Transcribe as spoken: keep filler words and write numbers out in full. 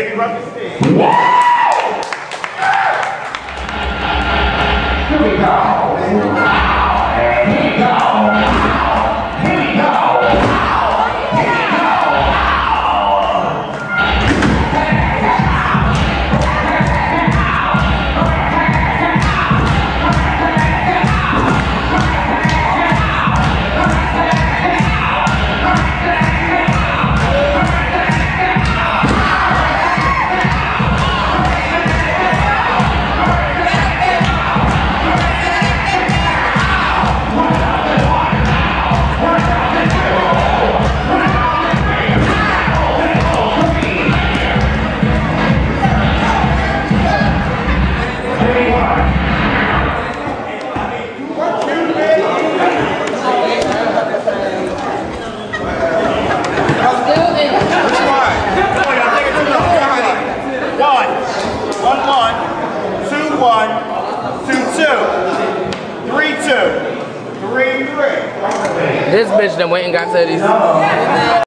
Baby Ruckus stage. Here we go. Here we go. Here we go. One, two, two, three, two, three, three. This bitch done went and got to these.